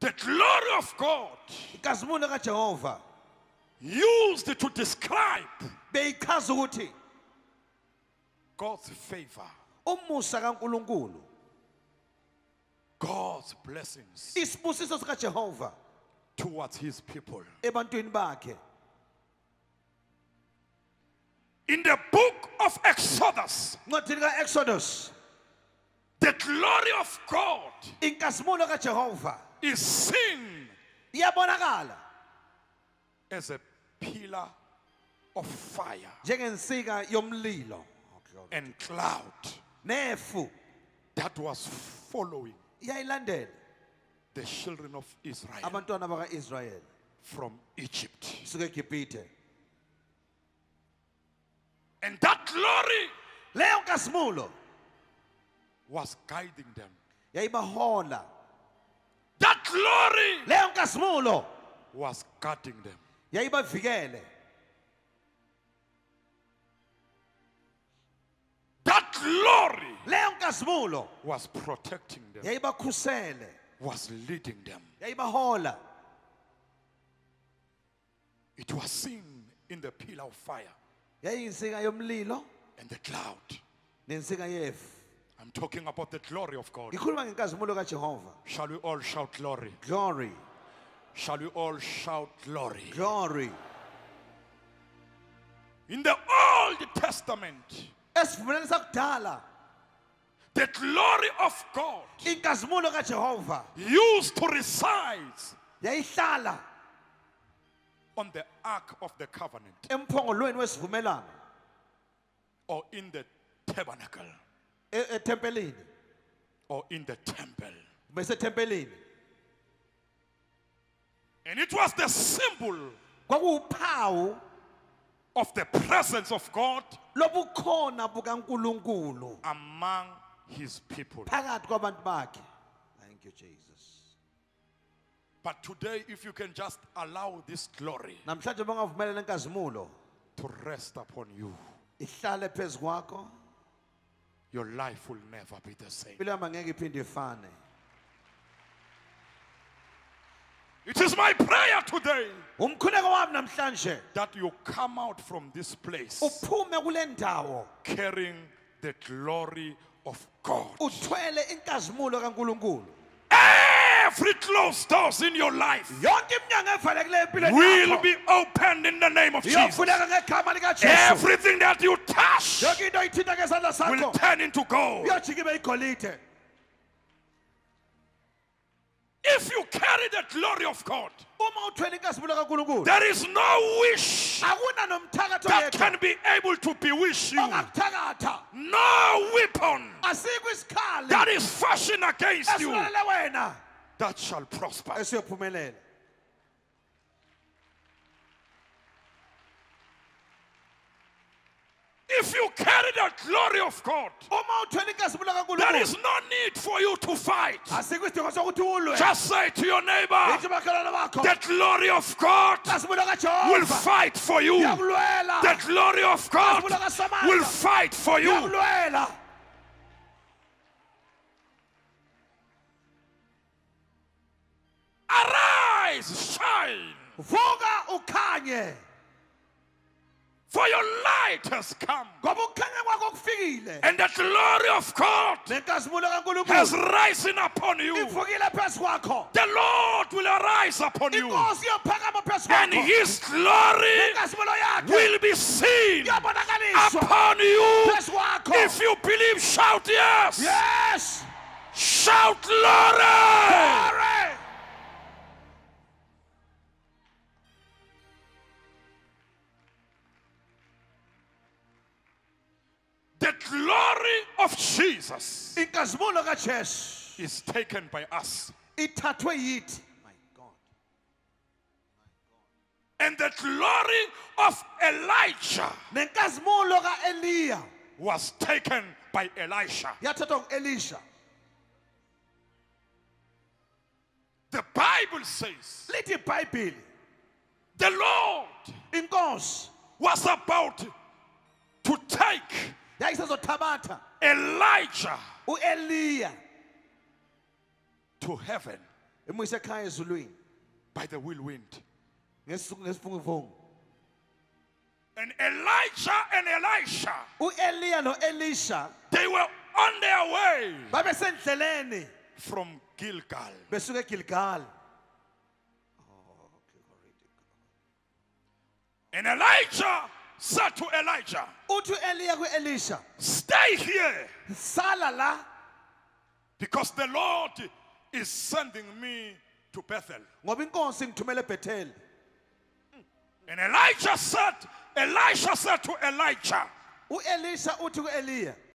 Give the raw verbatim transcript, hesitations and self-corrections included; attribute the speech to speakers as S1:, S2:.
S1: The glory of God
S2: inkazimulo kaJehova
S1: used to describe
S2: beyichaza ukuthi
S1: God's favor,
S2: umusa kaNkulunkulu,
S1: God's blessings
S2: isibusiso sikaJehova
S1: towards his people.
S2: ebantwini bakhe.
S1: In the book of Exodus,
S2: Ncwadini kaExodus,
S1: the glory of God
S2: inkazimulo kaJehova
S1: is seen
S2: iyabonakala
S1: as a pillar of fire
S2: njengensika yomlilo
S1: and cloud
S2: nefu
S1: that was following
S2: iyayilandela
S1: the children of Israel
S2: abantwana bakaIsrayeli
S1: from Egypt.
S2: suka eGibhithe.
S1: And that glory
S2: Leyo nkazimulo
S1: was guiding them.
S2: yayibahola.
S1: That glory
S2: Leyo nkazimulo
S1: was guarding them.
S2: yayibavikele.
S1: That glory
S2: Leyo nkazimulo
S1: was protecting them,
S2: yayibakhusele,
S1: was leading them.
S2: yayibahola.
S1: It was seen in the pillar of fire
S2: Yayinsika yomlilo
S1: and the cloud.
S2: nensika yefu.
S1: I'm talking about the glory of God.
S2: Ngikhuluma ngenkazimulo kaJehova.
S1: Shall we all shout glory?
S2: Glory,
S1: Shall we all shout glory?
S2: glory.
S1: In the Old Testament,
S2: Esivumeleni sakudala,
S1: the glory of God
S2: inkazimulo kaJehova
S1: used to reside
S2: yayihlala
S1: on the Ark of the Covenant
S2: emphongolweni wesivumelano
S1: or in the tabernacle
S2: e- etempelini
S1: or in the temple.
S2: bese tempelini.
S1: And it was the symbol
S2: Kwakuwuphawu
S1: of the presence of God
S2: lobukhona bukaNkulunkulu
S1: among his people.
S2: phakathi kwabantu bakhe. Thank you Jesus.
S1: But today, if you can just allow this glory
S2: Namhlanje bangavumelela inkazimulo
S1: to rest upon you,
S2: ihlale phezu kwakho,
S1: your life will never be the same.
S2: impilo yami angeke iphinde ifane.
S1: It is my prayer today
S2: Umkhuleko wami namhlanje
S1: that you come out from this place
S2: uphume kule ndawo
S1: carrying the glory of God.
S2: uthwele inkazimulo kaNkulunkulu.
S1: Every closed doors in your life
S2: Yonke iminyango evalekileyo empilweni
S1: will
S2: yakho
S1: be opened in the name of Jesus.
S2: iyovuleka ngegama likaJesu.
S1: Everything that you touch
S2: Yonke into oyithinta ngesandla
S1: will
S2: sakho
S1: turn into gold.
S2: iyojika ibe yigolide.
S1: If you carry the glory of God,
S2: Uma uthwele inkazimulo kaNkulunkulu
S1: there is no wish
S2: akuna nomthakatho
S1: that
S2: yedwa
S1: can be able to bewitch you.
S2: ongakuthakatha.
S1: No weapon
S2: Asikho isikhali
S1: that is fashioned against you
S2: esilele wena
S1: that shall prosper.
S2: esiyophumelela.
S1: If you carry the glory of God,
S2: Uma uthwele inkazimulo
S1: there is
S2: kaNkulunkulu
S1: no need for you to fight.
S2: asikho isidingo sokuthi ulwe.
S1: Just say to your neighbor,
S2: Ithi makhelwane bakho
S1: the glory of God
S2: inkazimulo
S1: will
S2: kaJehova
S1: fight for you.
S2: iyakulwela.
S1: The glory of God
S2: Inkazimulo kaSamandla
S1: will fight for you.
S2: iyakulwela.
S1: Arise, shine,
S2: Vuka ukhanye
S1: for your light has come,
S2: ngoba ukukhanya kwakho kufikile.
S1: and the glory of God
S2: Nenkazimulo
S1: has
S2: kaNkulunkulu
S1: risen upon you.
S2: ivukile phezu kwakho.
S1: The Lord will arise upon you,
S2: Inkosi iyophakama phezu
S1: and
S2: kwakho.
S1: his glory
S2: Nenkazimulo yakhe
S1: will be seen
S2: iyabonakaliswa
S1: upon you.
S2: phezu kwakho.
S1: If you believe, shout yes.
S2: Yes.
S1: Shout glory.
S2: Glory.
S1: The glory of Jesus
S2: Inkazimulo kaJesu
S1: is taken by us,
S2: ithathwe yithi. My God.
S1: and the glory of Elijah
S2: Nenkazimulo kaEliya
S1: was taken by Elisha.
S2: yathathwa nguElisha.
S1: The Bible says
S2: Lithi iBhayibheli
S1: the Lord
S2: inkosi
S1: was about to take
S2: yayisezothabatha
S1: Elijah
S2: uEliya
S1: to heaven.
S2: Emuyise ekhaya ezulwini
S1: by the whirlwind.
S2: ngesisu- ngesivunguvungu.
S1: And Elijah and Elisha,
S2: U-Eliya no-Elisha
S1: they were on their way
S2: babesendleleni
S1: from Gilgal.
S2: besuka eGilgal.
S1: And Elijah said to Elijah,
S2: Uthi u-Eliya ku-Elisha,
S1: stay here,
S2: sala la
S1: because the Lord is sending me to Bethel.
S2: ngoba inkosi ngithumele eBethel.
S1: And Elijah said, Elisha said to Elijah,
S2: U-Elisha uthi ku-Eliya,